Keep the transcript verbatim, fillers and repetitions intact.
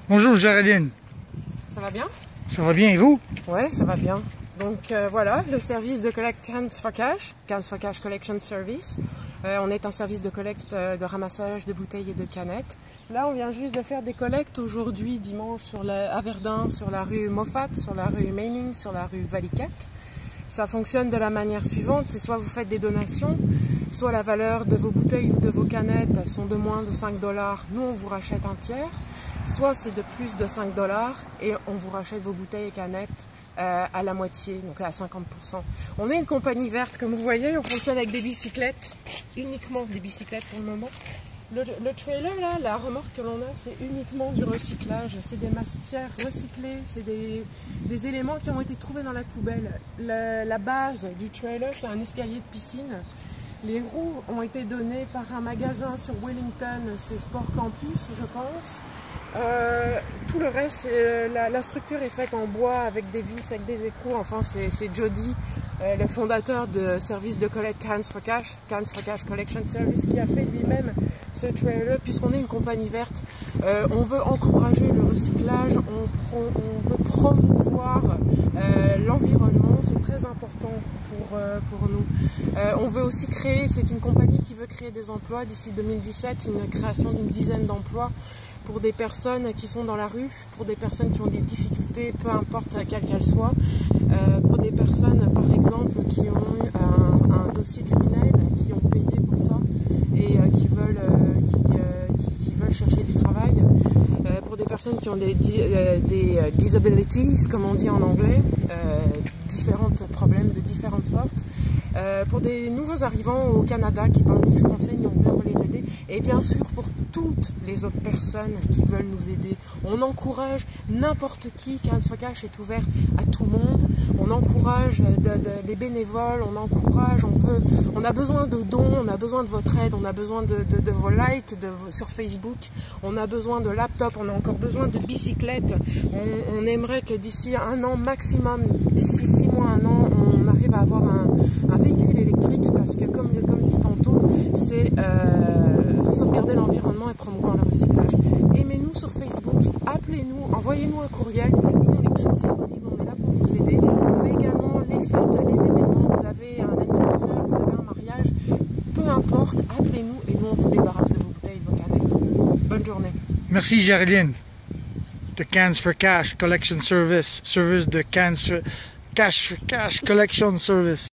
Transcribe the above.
Bonjour Géraldine, Ça va bien? ça va bien et vous? Ouais, ça va bien. Donc euh, voilà, le service de collecte Cans for Cash, Cans for Cash Collection Service. Euh, on est un service de collecte, euh, de ramassage de bouteilles et de canettes. Là, on vient juste de faire des collectes aujourd'hui, dimanche, sur la, à Verdun, sur la rue Moffat, sur la rue Meining, sur la rue Valiquette. Ça fonctionne de la manière suivante, c'est soit vous faites des donations, soit la valeur de vos bouteilles ou de vos canettes sont de moins de cinq dollars, nous on vous rachète un tiers, soit c'est de plus de cinq dollars et on vous rachète vos bouteilles et canettes euh, à la moitié, donc à cinquante pour cent. On est une compagnie verte, comme vous voyez, on fonctionne avec des bicyclettes, uniquement des bicyclettes pour le moment. Le, le trailer, là, la remorque que l'on a, c'est uniquement du recyclage. C'est des matières recyclées, c'est des, des éléments qui ont été trouvés dans la poubelle. La, la base du trailer, c'est un escalier de piscine. Les roues ont été données par un magasin sur Wellington, c'est Sport Campus, je pense. Euh, tout le reste, euh, la, la structure est faite en bois avec des vis, avec des écrous. Enfin, c'est Jody, euh, le fondateur de service de collecte Cans for Cash, Cans for Cash Collection Service, qui a fait lui-même ce trailer. Puisqu'on est une compagnie verte, euh, on veut encourager le recyclage, on, pro, on veut promouvoir euh, l'environnement, c'est très important pour, euh, pour nous. Euh, on veut aussi créer, c'est une compagnie qui veut créer des emplois d'ici deux mille dix-sept, une création d'une dizaine d'emplois pour des personnes qui sont dans la rue, pour des personnes qui ont des difficultés, peu importe quelles qu'elles soient, euh, pour des personnes par exemple qui ont eu un, un dossier criminel, qui ont payé pour ça et euh, qui, veulent, euh, qui, euh, qui, qui veulent chercher du travail, euh, pour des personnes qui ont des, euh, des disabilities, comme on dit en anglais, euh, différents problèmes de différentes sortes. Euh, pour des nouveaux arrivants au Canada qui parlent ni français ni anglais, on va les aider. Et bien sûr pour toutes les autres personnes qui veulent nous aider. On encourage n'importe qui, Cans for Cash est ouvert à tout le monde. On encourage de, de, les bénévoles, on encourage, on veut, on a besoin de dons, on a besoin de votre aide, on a besoin de, de, de vos likes de, sur Facebook, on a besoin de laptops, on a encore besoin de bicyclettes. On, on aimerait que d'ici un an maximum, d'ici six mois, un an, on arrive à avoir un, un véhicule électrique parce que comme, comme dit tantôt, c'est euh, sauvegarder l'environnement et promouvoir le recyclage. Aimez-nous sur Facebook, appelez-nous, envoyez-nous un courriel, nous on est toujours disponible, on est là pour vous aider. On fait également les fêtes, les événements, vous avez un anniversaire, vous avez un mariage, peu importe, appelez-nous et nous on vous débarrasse de vos bouteilles, de vos canettes. Bonne journée. Merci Géraldine de Cans for Cash Collection Service, service de Cans for Cash for Cash Collection Service.